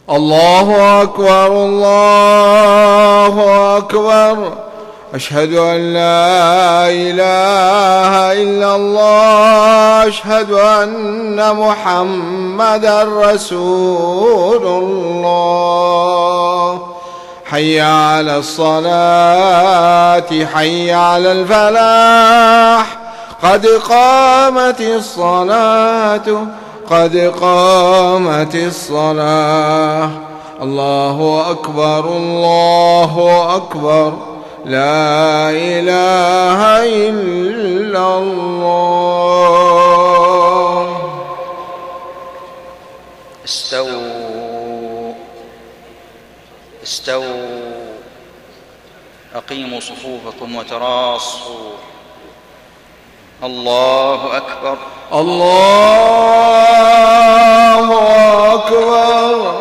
الله أكبر الله أكبر. أشهد أن لا إله إلا الله. أشهد أن محمدا رسول الله. حي على الصلاة حي على الفلاح. قد قامت الصلاة قد قامت الصلاة. الله أكبر الله أكبر. لا إله إلا الله. استووا استووا. أقيموا صفوفكم وتراصوا. الله أكبر الله أكبر.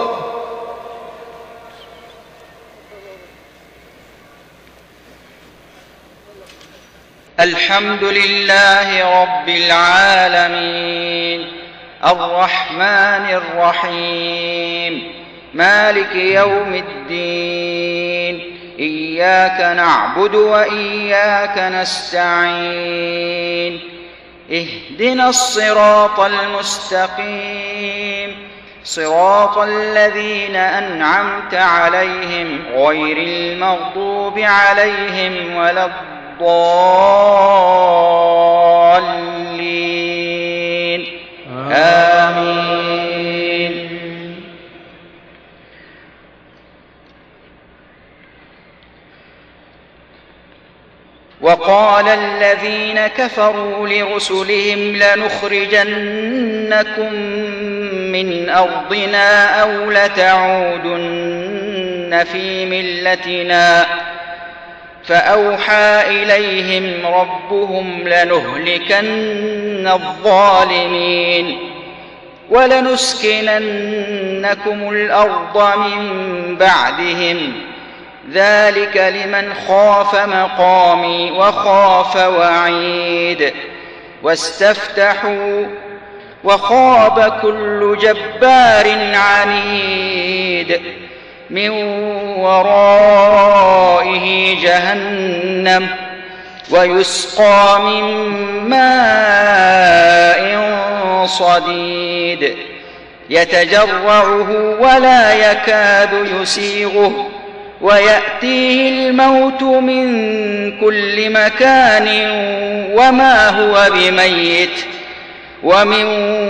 الحمد لله رب العالمين الرحمن الرحيم مالك يوم الدين. إياك نعبد وإياك نستعين. اهدنا الصراط المستقيم صراط الذين أنعمت عليهم غير المغضوب عليهم ولا الضالين. آمين. وقال الذين كفروا لرسلهم لنخرجنكم من أرضنا أو لتعودن في ملتنا فأوحى إليهم ربهم لنهلكن الظالمين ولنسكننكم الأرض من بعدهم ذلك لمن خاف مقامي وخاف وعيد. واستفتحوا وخاب كل جبار عنيد. من ورائه جهنم ويسقى من ماء صديد يتجرعه ولا يكاد يسيغه ويأتيه الموت من كل مكان وما هو بميت ومن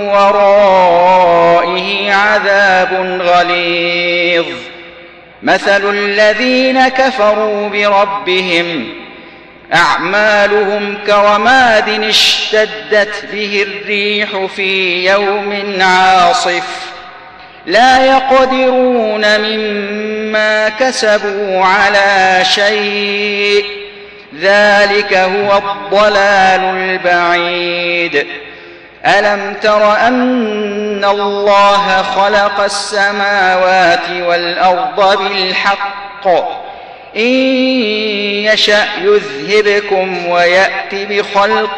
ورائه عذاب غليظ. مثل الذين كفروا بربهم أعمالهم كرماد اشتدت به الريح في يوم عاصف لا يقدرون مما كسبوا على شيء ذلك هو الضلال البعيد. ألم تر أن الله خلق السماوات والأرض بالحق إن يشأ يذهبكم ويأت بخلق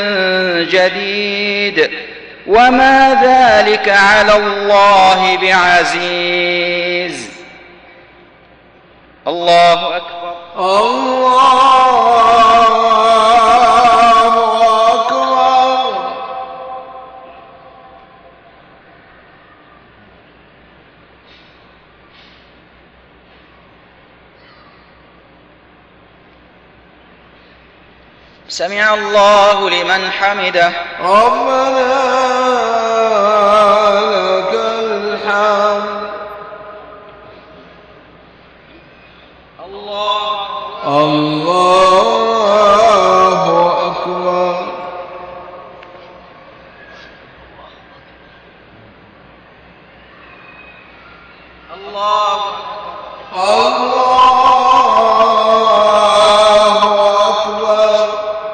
جديد وما ذلك على الله بعزيز. الله أكبر الله أكبر. سمع الله لمن حمده. ربنا لك الحمد. الله أكبر. الله أكبر.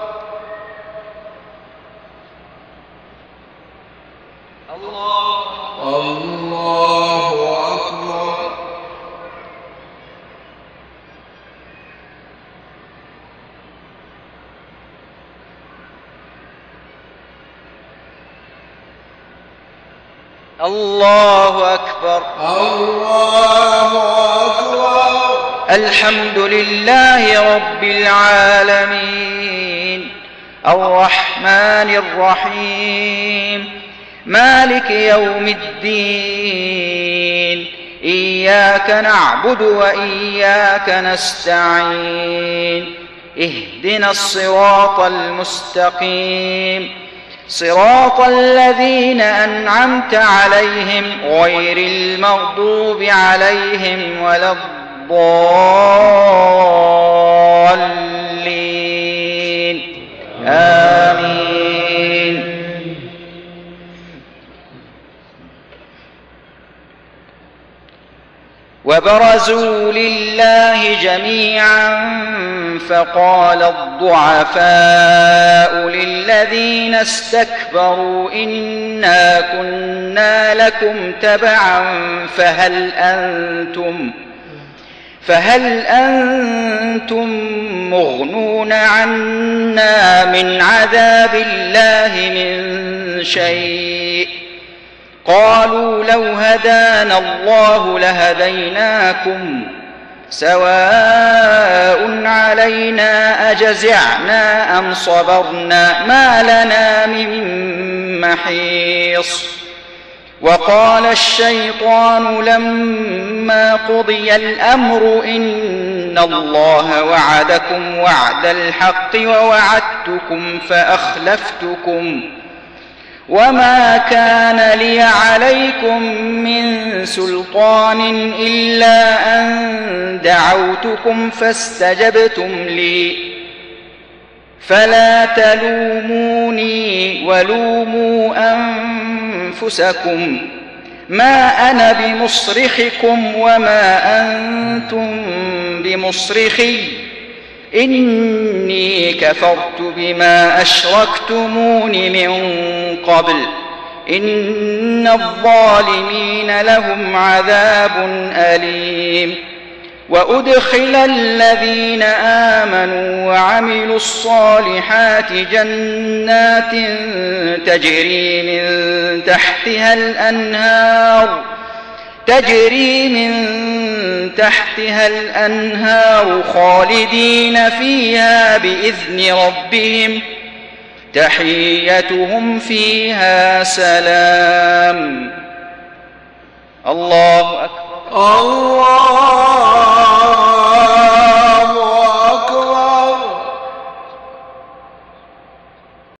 الله أكبر. الله أكبر. الله أكبر. الحمد لله رب العالمين الرحمن الرحيم مالك يوم الدين إياك نعبد وإياك نستعين اهدنا الصراط المستقيم صراط الذين أنعمت عليهم غير المغضوب عليهم ولا الضالين آمين. وبرزوا لله جميعا فقال الضعفاء للذين استكبروا إنا كنا لكم تبعا فهل أنتم مغنون عنا من عذاب الله من شيء قالوا لو هدانا الله لهديناكم سواء علينا أجزعنا أم صبرنا ما لنا من محيص. وقال الشيطان لما قضي الأمر إن الله وعدكم وعد الحق ووعدتكم فأخلفتكم وما كان لي عليكم من سلطان إلا أن دعوتكم فاستجبتم لي فلا تلوموني ولوموا أنفسكم ما أنا بمصرخكم وما أنتم بمصرخي إني كفرت بما أشركتمون من قبل إن الظالمين لهم عذاب أليم. وأدخل الذين آمنوا وعملوا الصالحات جنات تجري من تحتها الأنهار خالدين فيها بإذن ربهم تحيتهم فيها سلام. الله أكبر. الله